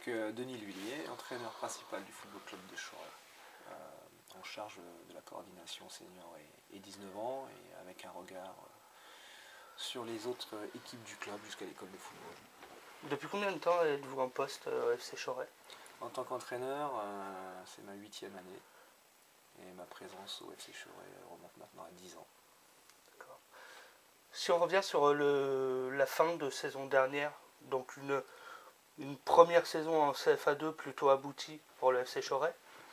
Denis Lhuillier, entraîneur principal du Football Club de Choré, en charge de la coordination senior et 19 ans, et avec un regard sur les autres équipes du club jusqu'à l'école de football. Depuis combien de temps êtes-vous en poste au FC Choré? En tant qu'entraîneur, c'est ma 8e année, et ma présence au FC Choré remonte maintenant à 10 ans. D'accord. Si on revient sur la fin de saison dernière, donc une première saison en CFA2 plutôt aboutie pour le FC Choré.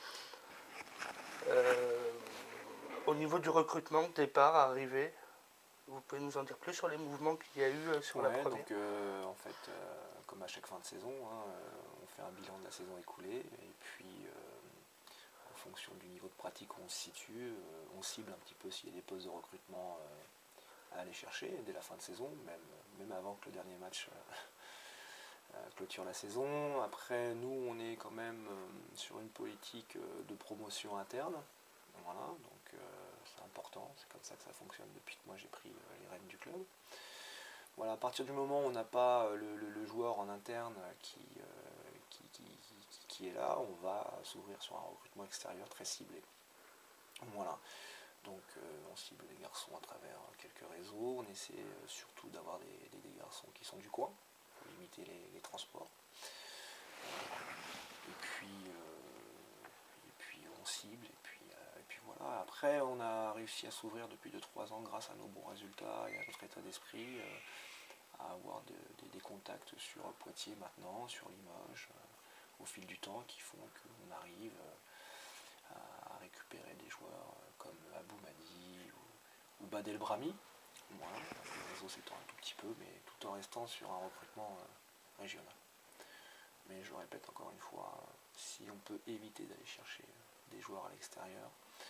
Au niveau du recrutement, départ, arrivée, vous pouvez nous en dire plus sur les mouvements qu'il y a eu sur la première? Donc en fait, comme à chaque fin de saison, on fait un bilan de la saison écoulée, et puis en fonction du niveau de pratique où on se situe, on cible un petit peu s'il y a des postes de recrutement à aller chercher dès la fin de saison, même avant que le dernier match clôture la saison. Après, nous, on est quand même sur une politique de promotion interne. Voilà, donc c'est important, c'est comme ça que ça fonctionne depuis que moi j'ai pris les rênes du club. Voilà, à partir du moment où on n'a pas le joueur en interne qui est là, on va s'ouvrir sur un recrutement extérieur très ciblé. Voilà, donc on cible les garçons à travers quelques réseaux, on essaie surtout d'avoir des garçons qui sont du coin, pour limiter les transports. Et puis on cible, et puis voilà. Après, on a réussi à s'ouvrir depuis 2-3 ans grâce à nos bons résultats et à notre état d'esprit, à avoir des contacts sur Poitiers maintenant, sur Limoges, au fil du temps, qui font qu'on arrive à récupérer des joueurs comme Abou Madi ou Badel Brahmi. Voilà, le réseau s'étend un tout petit peu, mais tout en restant sur un recrutement régional. Mais je répète encore une fois, si on peut éviter d'aller chercher des joueurs à l'extérieur,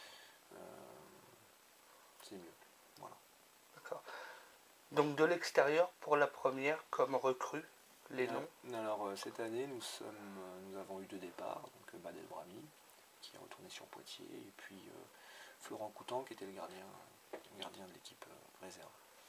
c'est mieux. Voilà. D'accord. Donc de l'extérieur, pour la première, comme recrue, les noms? Alors cette année, nous avons eu 2 départs, donc Badel Brahmi, qui est retourné sur Poitiers, et puis Florent Coutan, qui était le gardien de l'équipe réserve.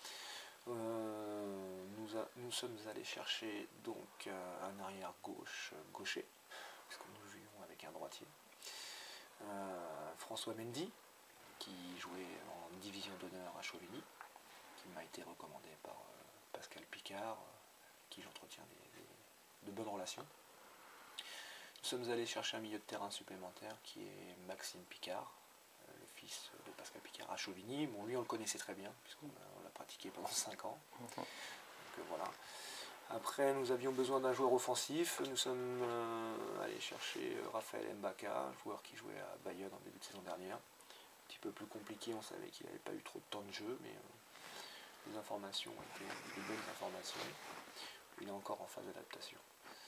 Nous sommes allés chercher donc un arrière gaucher, puisque nous jouions avec un droitier. François Mendy, qui jouait en division d'honneur à Chauvigny, qui m'a été recommandé par Pascal Picard, qui j'entretiens de bonnes relations. Nous sommes allés chercher un milieu de terrain supplémentaire qui est Maxime Picard, le fils de Pascal Picard à Chauvigny. Bon, lui on le connaissait très bien, puisqu'on l'a pratiqué pendant 5 ans. Donc voilà. Après, nous avions besoin d'un joueur offensif. Nous sommes allés chercher Raphaël Mbaka, joueur qui jouait à Bayonne en début de saison dernière. Un petit peu plus compliqué, on savait qu'il n'avait pas eu trop de temps de jeu, mais les informations étaient des bonnes informations. Il est encore en phase d'adaptation.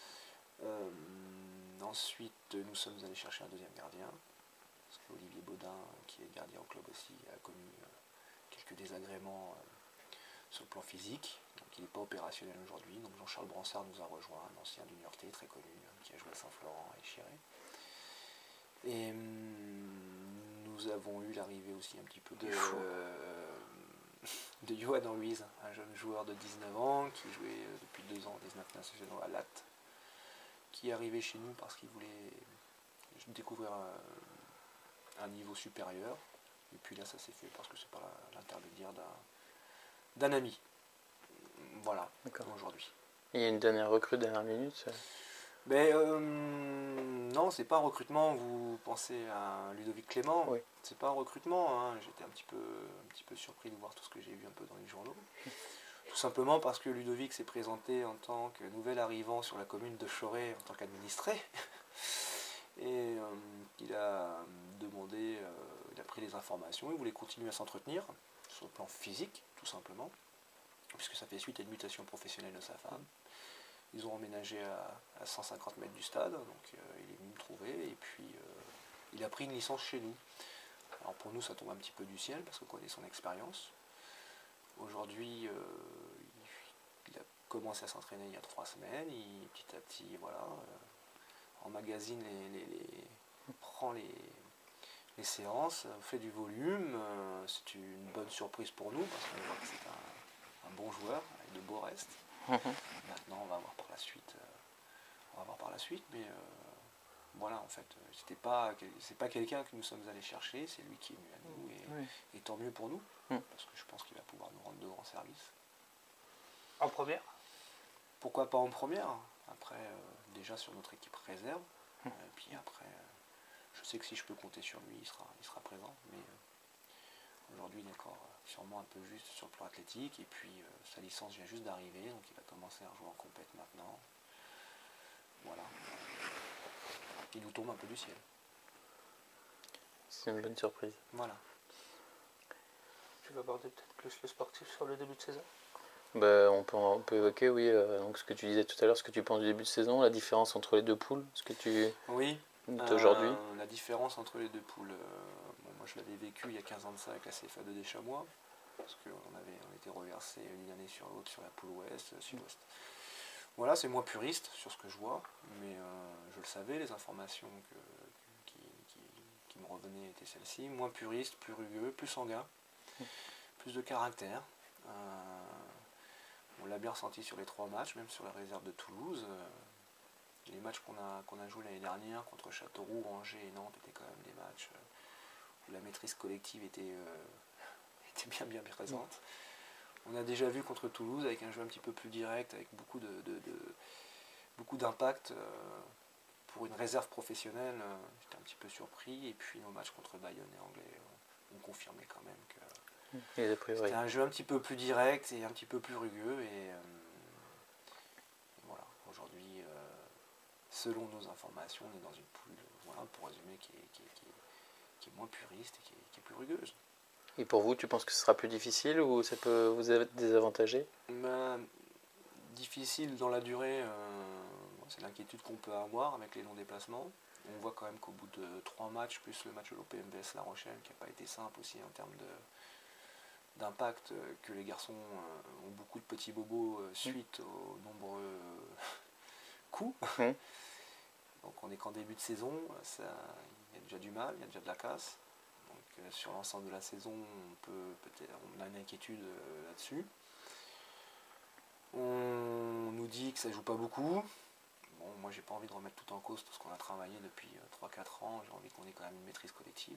Ensuite, nous sommes allés chercher un deuxième gardien, parce qu'Olivier Baudin, qui est gardien au club aussi, a connu quelques désagréments sur le plan physique, donc il n'est pas opérationnel aujourd'hui. Donc Jean-Charles Bransard nous a rejoint, un ancien du Niortais très connu, qui a joué à Saint-Florent et Chiré. Et nous avons eu l'arrivée aussi un petit peu de Johan Ruiz, un jeune joueur de 19 ans qui jouait depuis 2 ans 19 nationaux à Latte, qui est arrivé chez nous parce qu'il voulait découvrir un niveau supérieur. Et puis là, ça s'est fait parce que c'est par l'intermédiaire d'un ami. Voilà, aujourd'hui. Il y a une dernière recrue dernière minute? Non, c'est pas un recrutement. Vous pensez à Ludovic Clément? Oui. C'est pas un recrutement. Hein. J'étais un petit peu surpris de voir tout ce que j'ai vu un peu dans les journaux. Tout simplement parce que Ludovic s'est présenté en tant que nouvel arrivant sur la commune de Choré en tant qu'administré. Et il a demandé, il a pris des informations, il voulait continuer à s'entretenir sur le plan physique, tout simplement, puisque ça fait suite à une mutation professionnelle de sa femme. Ils ont emménagé à 150 mètres du stade, donc il est venu me trouver, et puis il a pris une licence chez nous. Alors pour nous, ça tombe un petit peu du ciel, parce qu'on connaît son expérience. Aujourd'hui, il a commencé à s'entraîner il y a 3 semaines, petit à petit, voilà, emmagasine prend les séances, fait du volume. C'est une bonne surprise pour nous, parce qu'on voit que c'est un bon joueur, avec de beaux restes. Maintenant, on va voir par la suite va voir par la suite, mais voilà, en fait, c'est pas quelqu'un que nous sommes allés chercher, c'est lui qui est venu à nous, et tant mieux pour nous, parce que je pense qu'il va pouvoir nous rendre de grands services. En première? Pourquoi pas en première? Après, déjà sur notre équipe réserve, et puis après, je sais que si je peux compter sur lui, il sera présent, mais aujourd'hui il est encore sûrement un peu juste sur le plan athlétique, et puis sa licence vient juste d'arriver, donc il va commencer à jouer en compète maintenant. Voilà. Il nous tombe un peu du ciel. C'est une bonne surprise. Voilà. Tu vas aborder peut-être plus le sportif sur le début de saison? On peut évoquer, oui, donc ce que tu disais tout à l'heure, ce que tu penses du début de saison, la différence entre les deux poules, ce que tu Oui, d'aujourd'hui. la différence entre les deux poules, moi je l'avais vécu il y a 15 ans de ça avec la CFA2 des Chamois, parce qu'on était reversé d'une année sur l'autre sur la poule ouest, sud-ouest. Voilà, c'est moins puriste sur ce que je vois, mais je le savais, les informations qui me revenaient étaient celles-ci, moins puriste, plus rugueux, plus sanguin, plus de caractère. On l'a bien ressenti sur les 3 matchs, même sur la réserve de Toulouse. Les matchs qu'on a joués l'année dernière contre Châteauroux, Angers et Nantes étaient quand même des matchs où la maîtrise collective était bien présente. On a déjà vu contre Toulouse avec un jeu un petit peu plus direct, avec beaucoup d'impact. Pour une réserve professionnelle, j'étais un petit peu surpris. Et puis nos matchs contre Bayonne et Anglais ont confirmé quand même que c'était un jeu un petit peu plus direct et un petit peu plus rugueux. Et voilà, aujourd'hui, selon nos informations, on est dans une poule, voilà, pour résumer, qui est moins puriste et qui est plus rugueuse. Et pour vous, tu penses que ce sera plus difficile ou ça peut vous désavantager? Difficile dans la durée, c'est l'inquiétude qu'on peut avoir avec les longs déplacements. On voit quand même qu'au bout de 3 matchs, plus le match de l'OPMVS La Rochelle, qui n'a pas été simple aussi en termes d'impact, que les garçons ont beaucoup de petits bobos suite aux nombreux coups. Donc on n'est qu'en début de saison, il y a déjà du mal, il y a déjà de la casse. Donc sur l'ensemble de la saison, on a une inquiétude là-dessus. On nous dit que ça joue pas beaucoup. Bon, moi j'ai pas envie de remettre tout en cause tout ce qu'on a travaillé depuis 3-4 ans, j'ai envie qu'on ait quand même une maîtrise collective.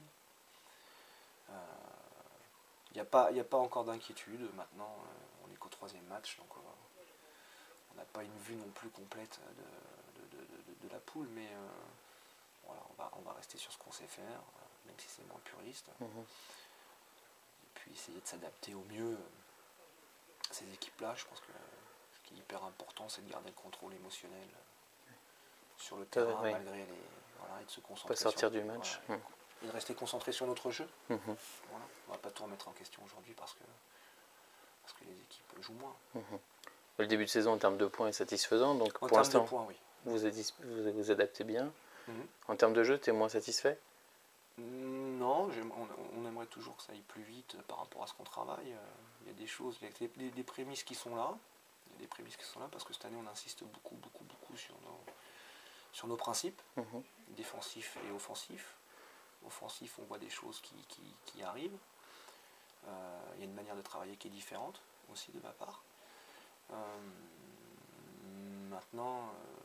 Il n'y a pas encore d'inquiétude, maintenant on n'est qu'au 3e match, donc on n'a pas une vue non plus complète de la poule, mais voilà, on va rester sur ce qu'on sait faire, même si c'est moins puriste. Et puis essayer de s'adapter au mieux à ces équipes-là. Je pense que ce qui est hyper important, c'est de garder le contrôle émotionnel sur le terrain, malgré les... Voilà, et de se concentrer pas sortir du match. Voilà, et de rester concentré sur notre jeu. Voilà. On ne va pas tout remettre en question aujourd'hui parce que les équipes jouent moins. Le début de saison en termes de points est satisfaisant, donc En pour l'instant, oui. vous adaptez bien. En termes de jeu, tu es moins satisfait? Non, on aimerait toujours que ça aille plus vite par rapport à ce qu'on travaille. Il y a des choses, il y a des prémices qui sont là. Il y a des prémices qui sont là parce que cette année on insiste beaucoup sur nos principes, défensifs et offensifs. Offensif, on voit des choses qui arrivent. Il y a une manière de travailler qui est différente aussi de ma part. Maintenant,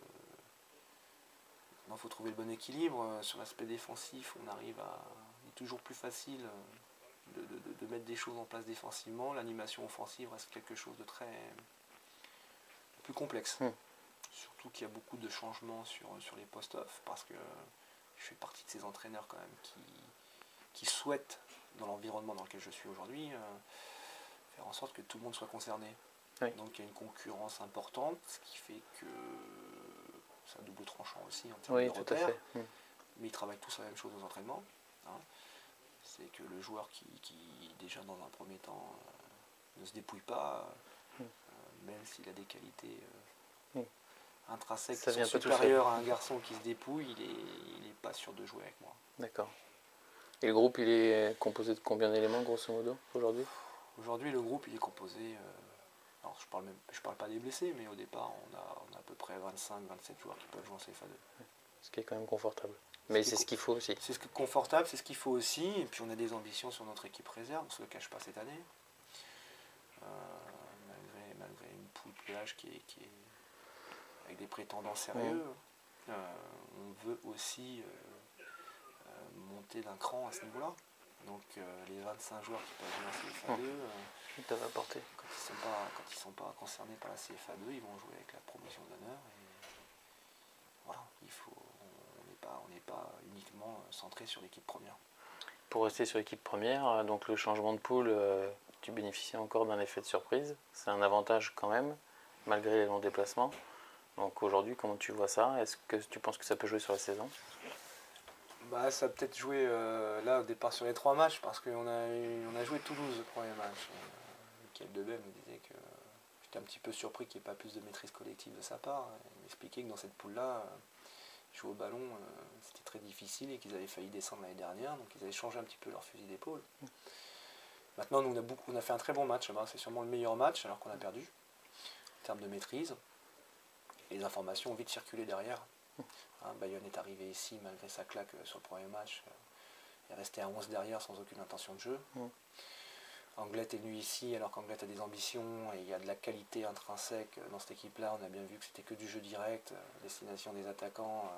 il faut trouver le bon équilibre. Sur l'aspect défensif, il est toujours plus facile de mettre des choses en place défensivement. L'animation offensive reste quelque chose de très plus complexe. Surtout qu'il y a beaucoup de changements sur les post-off, parce que je fais partie de ces entraîneurs quand même qui souhaitent, dans l'environnement dans lequel je suis aujourd'hui, faire en sorte que tout le monde soit concerné. Donc il y a une concurrence importante, ce qui fait que c'est un double tranchant aussi en termes de repères. Mais ils travaillent tous la même chose aux entraînements. C'est que le joueur qui déjà dans un premier temps ne se dépouille pas, même s'il a des qualités intrinsèques qui sont supérieures à un garçon qui se dépouille, il n'est pas sûr de jouer avec moi. D'accord. Et le groupe, il est composé de combien d'éléments, grosso modo, aujourd'hui? Aujourd'hui, le groupe, il est composé... alors, je parle pas des blessés, mais au départ, on a à peu près 25-27 joueurs qui peuvent jouer en CFA2. Ce qui est quand même confortable. Mais c'est ce qu'il faut aussi. C'est confortable, c'est ce qu'il faut aussi. Et puis, on a des ambitions sur notre équipe réserve, on ne se le cache pas cette année. Malgré une poule PH qui est avec des prétendants sérieux. veut aussi monter d'un cran à ce niveau-là. Donc les 25 joueurs qui peuvent jouer en CFA2, Ils doivent apporter. quand ils sont pas concernés par la CFA2, ils vont jouer avec la promotion d'honneur. Et voilà, on n'est pas uniquement centré sur l'équipe première. Pour rester sur l'équipe première, donc le changement de poule, tu bénéficies encore d'un effet de surprise. C'est un avantage quand même, malgré les longs déplacements. Donc aujourd'hui, comment tu vois ça? Est-ce que tu penses que ça peut jouer sur la saison? Bah, ça a peut-être joué là au départ sur les 3 matchs parce qu'on a joué Toulouse le premier match. Michael Debel me disait que j'étais un petit peu surpris qu'il n'y ait pas plus de maîtrise collective de sa part. Il m'expliquait que dans cette poule-là, jouer au ballon c'était très difficile et qu'ils avaient failli descendre l'année dernière, donc ils avaient changé un petit peu leur fusil d'épaule. Maintenant, nous, on a fait un très bon match, c'est sûrement le meilleur match alors qu'on a perdu en termes de maîtrise. Les informations ont vite circulé derrière. Bayonne est arrivé ici malgré sa claque sur le premier match. Il est resté à 11 derrière sans aucune intention de jeu. Anglette est venu ici alors qu'Anglette a des ambitions et il y a de la qualité intrinsèque dans cette équipe-là. On a bien vu que c'était que du jeu direct, destination des attaquants.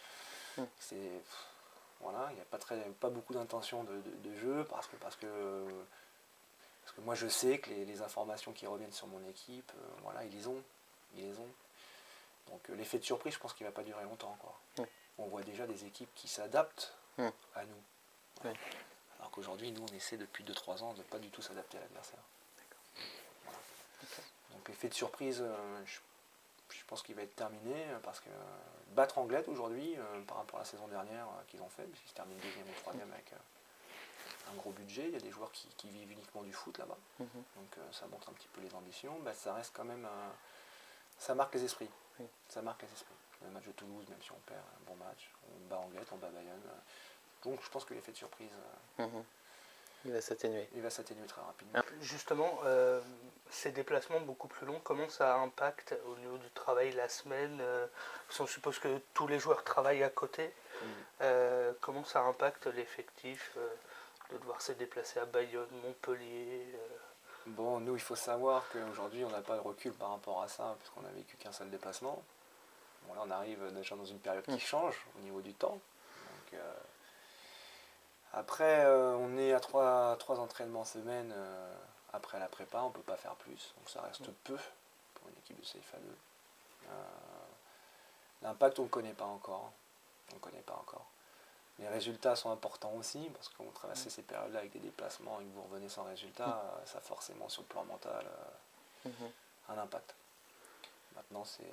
Voilà, il n'y a pas beaucoup d'intention de jeu parce que moi je sais que les informations qui reviennent sur mon équipe, voilà, ils les ont. Donc l'effet de surprise, je pense qu'il ne va pas durer longtemps, quoi. On voit déjà des équipes qui s'adaptent à nous. Voilà. Alors qu'aujourd'hui, nous, on essaie depuis 2-3 ans de ne pas du tout s'adapter à l'adversaire. Voilà. Donc l'effet de surprise, je pense qu'il va être terminé parce que battre Anglette aujourd'hui, par rapport à la saison dernière qu'ils ont fait, puisqu'ils se terminent 2e ou 3e avec un gros budget, il y a des joueurs qui vivent uniquement du foot là-bas. Donc ça montre un petit peu les ambitions. Ça reste quand même... ça marque les esprits. Ça marque les esprits. Le match de Toulouse, même si on perd, un bon match. On bat Anglette, on bat Bayonne. Donc je pense que l'effet de surprise, il va s'atténuer. Il va s'atténuer très rapidement. Justement, ces déplacements beaucoup plus longs, comment ça impacte au niveau du travail la semaine parce qu'on suppose que tous les joueurs travaillent à côté. Comment ça impacte l'effectif de devoir se déplacer à Bayonne, Montpellier Bon, nous, il faut savoir qu'aujourd'hui, on n'a pas de recul par rapport à ça, puisqu'on n'a vécu qu'un seul déplacement. Bon, là, on arrive déjà dans une période qui change au niveau du temps. Donc, après, on est à 3 entraînements semaine après la prépa, on ne peut pas faire plus. Donc, ça reste peu pour une équipe de CFA2. L'impact, on ne connaît pas encore. Les résultats sont importants aussi, parce qu'on traversait ces périodes-là avec des déplacements et que vous revenez sans résultat, ça a forcément sur le plan mental un impact. Maintenant, c'est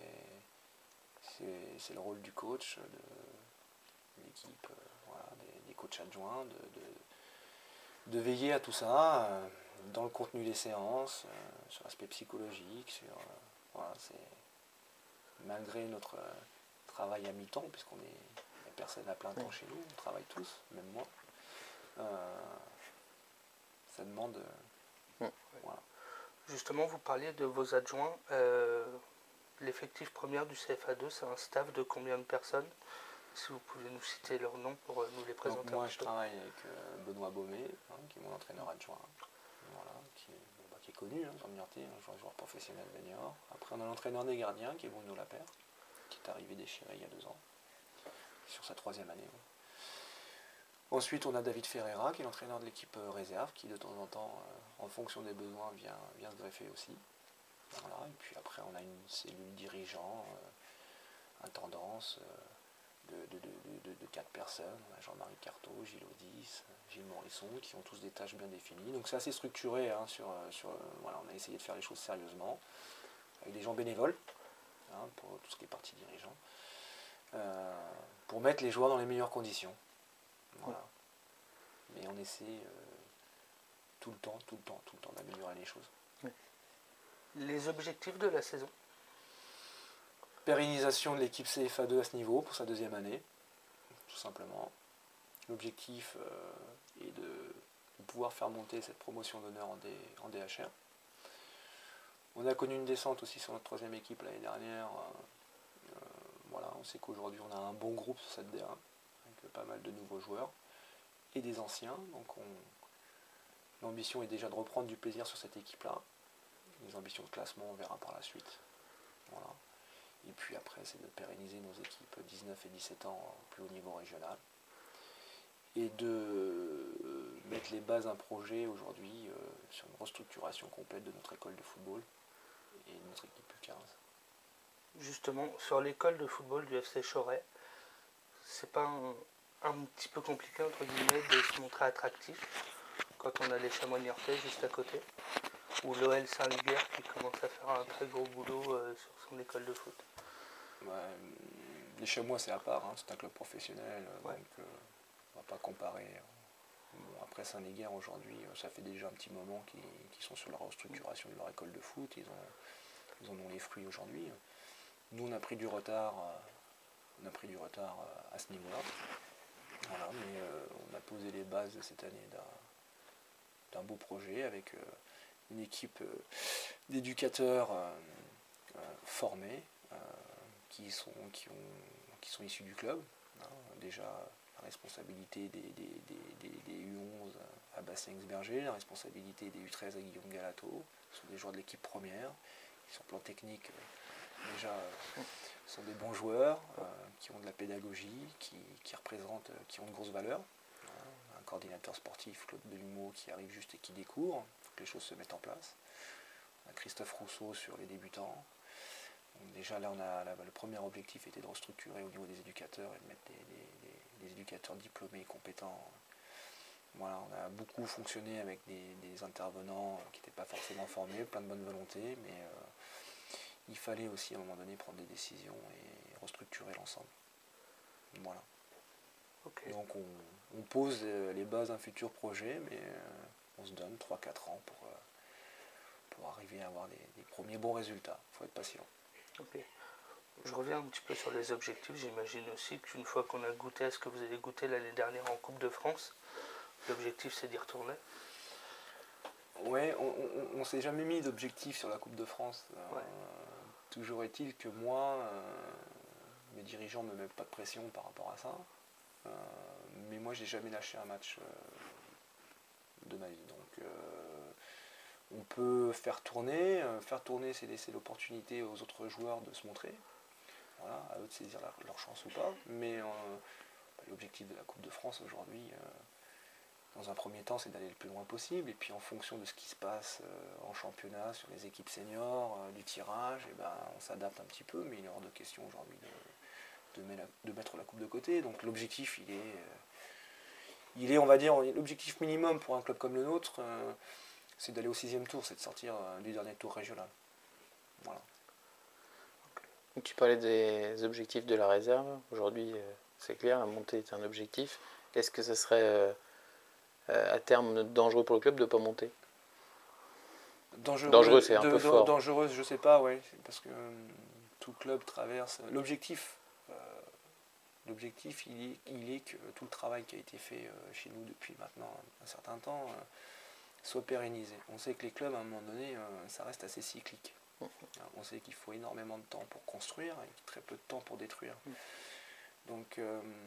le rôle du coach, de l'équipe, voilà, des coachs adjoints, de veiller à tout ça, dans le contenu des séances, sur l'aspect psychologique, voilà, malgré notre travail à mi-temps, puisqu'on est personne à plein temps chez nous, on travaille tous, même moi. Ça demande... voilà. Justement, vous parliez de vos adjoints. L'effectif premier du CFA2, c'est un staff de combien de personnes? Si vous pouvez nous citer leurs noms pour nous les présenter. Donc moi, je travaille avec Benoît Baumet, qui est mon entraîneur adjoint, voilà, qui est connu, dans le Niortais, un joueur professionnel de Niort. Après, on a l'entraîneur des gardiens, qui est Bruno Lapère, qui est arrivé déchiré il y a 2 ans. Sur sa 3e année. Ensuite, on a David Ferreira, qui est l'entraîneur de l'équipe réserve, qui de temps en temps, en fonction des besoins, vient se greffer aussi. Voilà. Et puis après, on a une cellule dirigeant, intendance, de 4 personnes. On a Jean-Marie Carteau, Gilles Audis, Gilles Morisson, qui ont tous des tâches bien définies. Donc c'est assez structuré. Voilà, on a essayé de faire les choses sérieusement, avec des gens bénévoles, pour tout ce qui est partie dirigeant. Pour mettre les joueurs dans les meilleures conditions. Voilà. Mais on essaie tout le temps d'améliorer les choses. Les objectifs de la saison? Pérennisation de l'équipe CFA2 à ce niveau pour sa 2e année, tout simplement. L'objectif est de pouvoir faire monter cette promotion d'honneur en DHR. On a connu une descente aussi sur notre 3e équipe l'année dernière. Voilà, on sait qu'aujourd'hui on a un bon groupe sur cette D1, avec pas mal de nouveaux joueurs et des anciens. Donc l'ambition est déjà de reprendre du plaisir sur cette équipe-là. Les ambitions de classement, on verra par la suite. Voilà. Et puis après, c'est de pérenniser nos équipes 19 et 17 ans plus haut niveau régional. Et de mettre les bases d'un projet aujourd'hui sur une restructuration complète de notre école de football et de notre équipe U15. Justement, sur l'école de football du FC Choret, c'est pas un petit peu compliqué entre guillemets de se montrer attractif quand on a les Chamois niortais juste à côté, ou l'OL Saint-Liguerre qui commence à faire un très gros boulot sur son école de foot. Ouais, les Chamois c'est à part, hein, c'est un club professionnel, Ouais. donc on va pas comparer. Bon, après Saint-Liguerre aujourd'hui, ça fait déjà un petit moment qu'ils sont sur la restructuration de leur école de foot, ils en ont les fruits aujourd'hui. Nous on a pris du retard, à ce niveau-là. Voilà, mais on a posé les bases cette année d'un beau projet avec une équipe d'éducateurs formés qui sont issus du club. Hein. Déjà la responsabilité des U11 à Bastien-Berger, la responsabilité des U13 à Guillaume Galato, ce sont des joueurs de l'équipe première, qui sur le plan technique déjà sont des bons joueurs, qui ont de la pédagogie, qui représentent, qui ont une grosse valeur. Un coordinateur sportif, Claude Delumeau, qui arrive juste et qui découvre, il faut que les choses se mettent en place. Christophe Rousseau sur les débutants. Donc déjà là, le premier objectif était de restructurer au niveau des éducateurs et de mettre des éducateurs diplômés et compétents. Voilà, on a beaucoup fonctionné avec des intervenants qui n'étaient pas forcément formés, plein de bonne volonté, mais il fallait aussi à un moment donné prendre des décisions et restructurer l'ensemble. Voilà. Okay. Donc on pose les bases d'un futur projet, mais on se donne 3-4 ans pour arriver à avoir des premiers bons résultats. Il faut être patient. Okay. Je reviens un petit peu sur les objectifs. J'imagine aussi qu'une fois qu'on a goûté à ce que vous avez goûté l'année dernière en Coupe de France, l'objectif c'est d'y retourner. Ouais, on s'est jamais mis d'objectif sur la Coupe de France. Ouais. Toujours est-il que moi, mes dirigeants ne me mettent pas de pression par rapport à ça. Mais moi, j'ai jamais lâché un match de ma vie. Donc, on peut faire tourner. Faire tourner, c'est laisser l'opportunité aux autres joueurs de se montrer. Voilà, à eux de saisir leur chance ou pas. Mais l'objectif de la Coupe de France aujourd'hui, dans un premier temps, c'est d'aller le plus loin possible. Et puis, en fonction de ce qui se passe en championnat, sur les équipes seniors, du tirage, et ben, on s'adapte un petit peu. Mais il est hors de question aujourd'hui de mettre la coupe de côté. Donc l'objectif, il est, on va dire, l'objectif minimum pour un club comme le nôtre, c'est d'aller au 6e tour, c'est de sortir du dernier tour régional. Voilà. Donc, tu parlais des objectifs de la réserve. Aujourd'hui, c'est clair, la montée est un objectif. Est-ce que ce serait à terme dangereux pour le club de ne pas monter ? Dangereux, c'est un peu fort. Dangereuse, je sais pas, ouais, parce que tout club traverse. L'objectif, il est que tout le travail qui a été fait chez nous depuis maintenant un certain temps soit pérennisé. On sait que les clubs, à un moment donné, ça reste assez cyclique. On sait qu'il faut énormément de temps pour construire et très peu de temps pour détruire. Donc,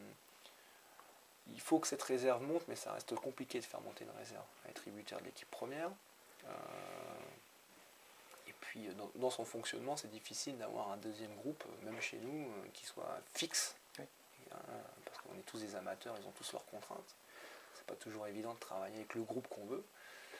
il faut que cette réserve monte, mais ça reste compliqué de faire monter une réserve. Elle est tributaire de l'équipe première. Et puis, dans son fonctionnement, c'est difficile d'avoir un deuxième groupe, même chez nous, qui soit fixe. Oui. Parce qu'on est tous des amateurs, ils ont tous leurs contraintes. C'est pas toujours évident de travailler avec le groupe qu'on veut.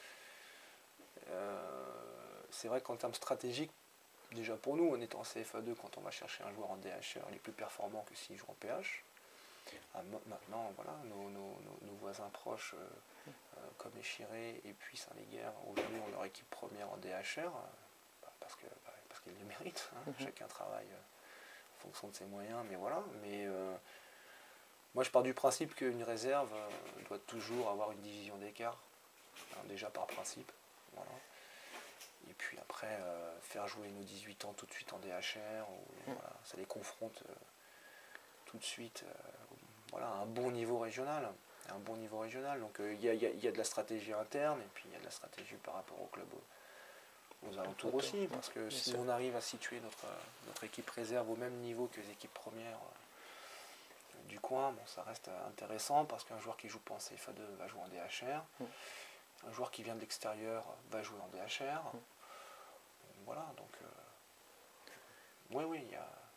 C'est vrai qu'en termes stratégiques, déjà pour nous, en étant en CFA2, quand on va chercher un joueur en DHR, il est plus performant que s'il joue en PH. Maintenant, voilà, nos voisins proches, comme Échiré et puis Saint-Léguerre, aujourd'hui ont leur équipe première en DHR, parce qu'ils le méritent. Hein. Chacun travaille en fonction de ses moyens, mais voilà. Mais moi, je pars du principe qu'une réserve doit toujours avoir une division d'écart, hein, déjà par principe. Voilà. Et puis après, faire jouer nos 18 ans tout de suite en DHR, voilà, ça les confronte tout de suite voilà, à un bon niveau régional. Donc il y a de la stratégie interne et puis il y a de la stratégie par rapport au club aux alentours aussi. Parce que si on arrive à situer notre équipe réserve au même niveau que les équipes premières du coin, bon, ça reste intéressant parce qu'un joueur qui joue pas en CFA2 va jouer en DHR. Un joueur qui vient de l'extérieur va jouer en DHR. Voilà, donc oui,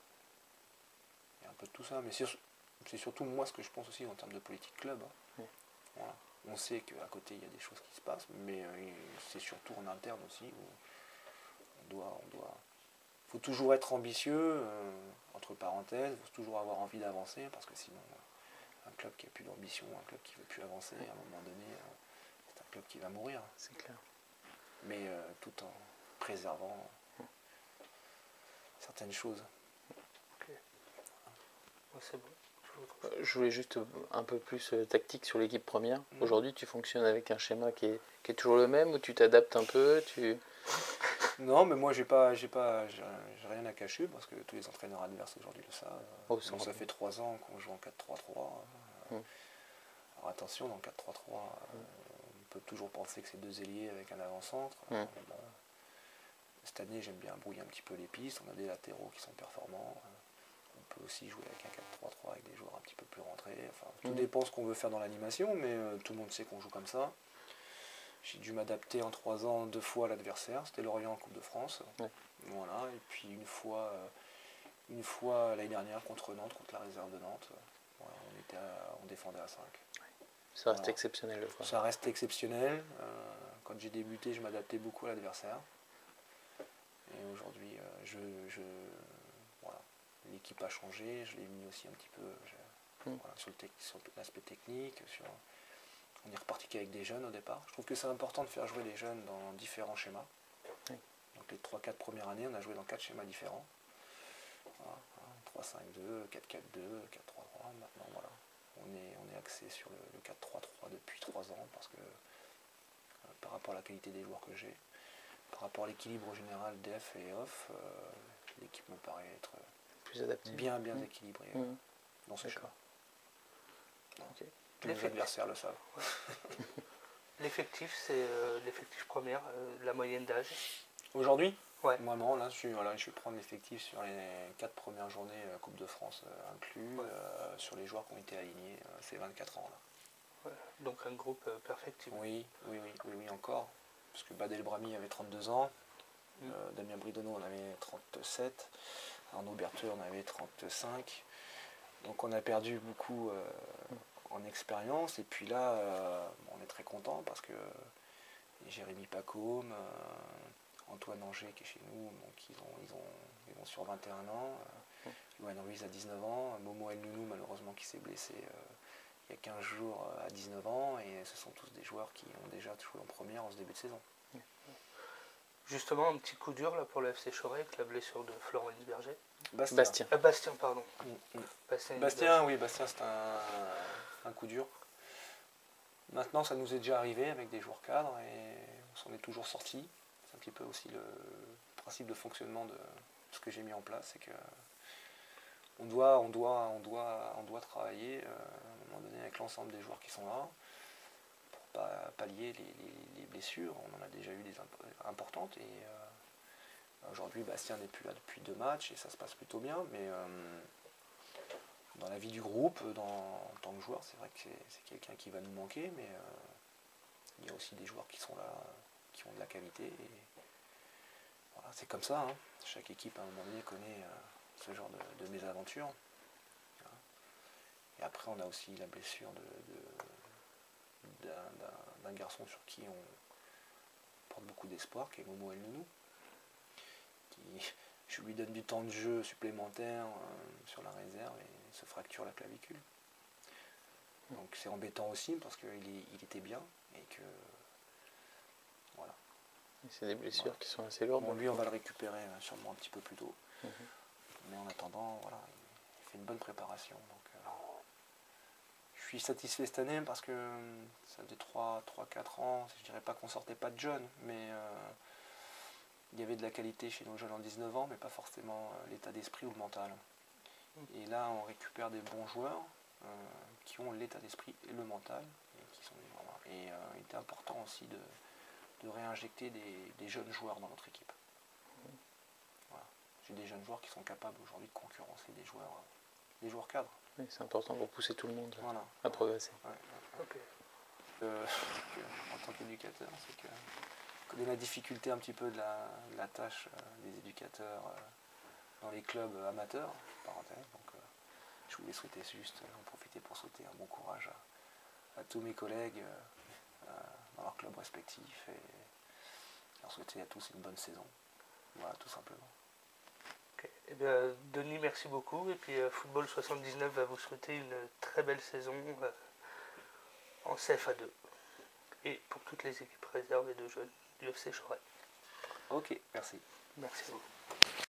y a un peu de tout ça, mais c'est surtout moi ce que je pense aussi en termes de politique club. Hein. Oui. Voilà. On sait qu'à côté il y a des choses qui se passent, mais c'est surtout en interne aussi où faut toujours être ambitieux, entre parenthèses, il faut toujours avoir envie d'avancer, parce que sinon un club qui a plus d'ambition, un club qui ne veut plus avancer, à un moment donné, c'est un club qui va mourir. C'est clair. Mais tout en préservant certaines choses. Ok. Ouais, c'est bon. Je voulais juste un peu plus tactique sur l'équipe première. Mhm. Aujourd'hui, tu fonctionnes avec un schéma qui est toujours le même, ou tu t'adaptes un peu Non, mais moi j'ai rien à cacher parce que tous les entraîneurs adverses aujourd'hui le savent. Oh, Donc, ça fait 3 ans qu'on joue en 4-3-3. Alors attention, dans le 4-3-3, on peut toujours penser que c'est 2 ailiers avec un avant-centre. Bon, cette année, j'aime bien brouiller un petit peu les pistes. On a des latéraux qui sont performants. On peut aussi jouer avec un 4-3-3 avec des joueurs un petit peu plus rentrés. Enfin, tout dépend ce qu'on veut faire dans l'animation, mais tout le monde sait qu'on joue comme ça. J'ai dû m'adapter en 3 ans 2 fois à l'adversaire. C'était Lorient en Coupe de France. Ouais. Voilà. Et puis une fois l'année dernière contre Nantes, contre la réserve de Nantes. Voilà, on défendait à 5. Ça reste Voilà. exceptionnel, quoi. Ça reste exceptionnel. Quand j'ai débuté, je m'adaptais beaucoup à l'adversaire. Et aujourd'hui, voilà. L'équipe a changé. Je l'ai mis aussi un petit peu voilà, sur l'aspect technique. On est reparti qu'avec des jeunes au départ. Je trouve que c'est important de faire jouer les jeunes dans différents schémas. Oui. Donc les 3-4 premières années, on a joué dans 4 schémas différents. Voilà, 3-5-2, 4-4-2, 4-3-3. Maintenant, voilà. On est axé sur le 4-3-3 depuis 3 ans parce que par rapport à la qualité des joueurs que j'ai, par rapport à l'équilibre général def et off, l'équipe me paraît être Plus adapté. bien équilibrée dans ce schéma. Okay. Tous les adversaires le savent. L'effectif, c'est l'effectif première, la moyenne d'âge. Aujourd'hui, Ouais. moi non, là je vais prendre l'effectif sur les 4 premières journées Coupe de France inclus, sur les joueurs qui ont été alignés, c'est 24 ans là. Ouais. Donc un groupe perfectible. Oui, encore. Parce que Badel Brami avait 32 ans, Damien Bridonneau en avait 37, Arnaud Bertheux en avait 35. Donc on a perdu beaucoup en expérience, et puis là on est très content parce que Jérémy Pacôme, Antoine Anger qui est chez nous, donc ils vont sur 21 ans, Yoann Ruiz à 19 ans, Momo El Nounou malheureusement qui s'est blessé il y a 15 jours à 19 ans, et ce sont tous des joueurs qui ont déjà joué en première en ce début de saison. Justement, un petit coup dur là pour le FC Choret avec la blessure de Florence Berger. Bastien. Bastien, pardon. Bastien, c'est un coup dur. Maintenant, ça nous est déjà arrivé avec des joueurs cadres et on s'en est toujours sorti. C'est un petit peu aussi le principe de fonctionnement de ce que j'ai mis en place, c'est que on doit travailler à un moment donné avec l'ensemble des joueurs qui sont là pour pas pallier les blessures. On en a déjà eu des importantes, et aujourd'hui Bastien n'est plus là depuis 2 matchs et ça se passe plutôt bien, mais dans la vie du groupe, en tant que joueur, c'est vrai que c'est quelqu'un qui va nous manquer, mais il y a aussi des joueurs qui sont là, qui ont de la qualité, et voilà, c'est comme ça, hein. Chaque équipe à un moment donné connaît ce genre de mésaventures. Et après on a aussi la blessure d'un garçon sur qui on porte beaucoup d'espoir, qui est Momo El Nounou, qui, je lui donne du temps de jeu supplémentaire sur la réserve et se fracture la clavicule. Donc c'est embêtant aussi parce qu'il était bien et que voilà. C'est des blessures qui sont assez lourdes. Bon, lui on va le récupérer sûrement un petit peu plus tôt. Mais en attendant, voilà, il fait une bonne préparation. Donc, je suis satisfait cette année parce que ça faisait 3-4 ans, je dirais pas qu'on sortait pas de jeunes, mais il y avait de la qualité chez nos jeunes en 19 ans, mais pas forcément l'état d'esprit ou le mental. Et là, on récupère des bons joueurs qui ont l'état d'esprit et le mental, et qui sont des joueurs. Et il était important aussi de réinjecter des jeunes joueurs dans notre équipe. Voilà. J'ai des jeunes joueurs qui sont capables aujourd'hui de concurrencer des joueurs cadres. Oui, c'est important pour pousser tout le monde Voilà. à progresser. Okay. En tant qu'éducateur, c'est que je connais la difficulté un petit peu de la tâche des éducateurs dans les clubs amateurs, parenthèse. Donc, je voulais souhaiter juste, en profiter pour souhaiter un bon courage à tous mes collègues dans leurs clubs respectifs et leur souhaiter à tous une bonne saison. Voilà, tout simplement. Ok. Eh bien, Denis, merci beaucoup. Et puis Football 79 va vous souhaiter une très belle saison en CFA2. Et pour toutes les équipes réserves et de jeunes du FC Choret. Ok, merci. Merci beaucoup.